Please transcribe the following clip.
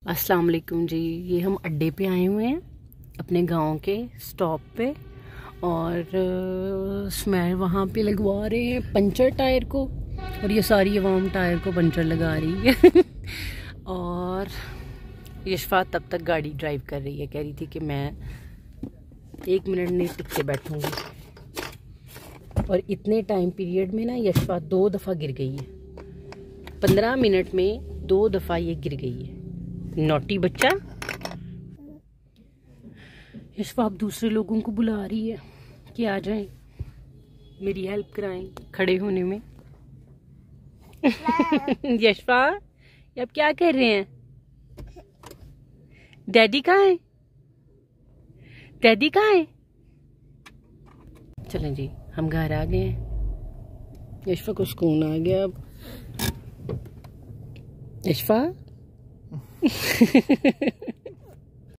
अस्सलाम वालेकुम जी। ये हम अड्डे पे आए हुए हैं अपने गांव के स्टॉप पे और स्मैर वहाँ पे लगवा रहे हैं पंचर टायर को और ये सारी अवाम टायर को पंचर लगा रही है और यशफा तब तक गाड़ी ड्राइव कर रही है। कह रही थी कि मैं 1 मिनट नहीं टिक के बैठूंगी और इतने टाइम पीरियड में ना यशफा 2 दफ़ा गिर गई है। 15 मिनट में 2 दफ़ा ये गिर गई है। नोटी बच्चा। यशफा अब दूसरे लोगों को बुला रही है कि आ जाएं, मेरी हेल्प कराएं खड़े होने में। यशफा ये आप क्या कर रहे हैं? डैडी कहाँ है? डैडी कहाँ है? चलें जी, हम घर आ गए हैं। यशफा को सुकून आ गया अब। यशफा